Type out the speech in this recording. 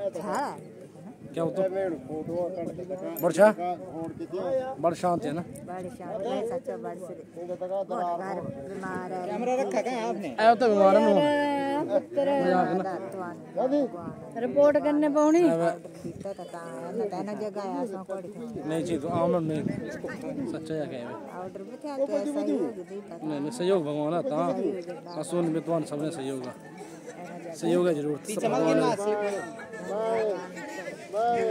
क्या होता बड़ा बड़ शांत है ना। कैमरा रखा क्या आपने? तो बीमार है रिपोर्ट करने पौनी नहीं चीज तो आम नहीं सच्चा है क्या नहीं सहयोग भगवान था असुन विद्वान सबने सहयोग है जरूर।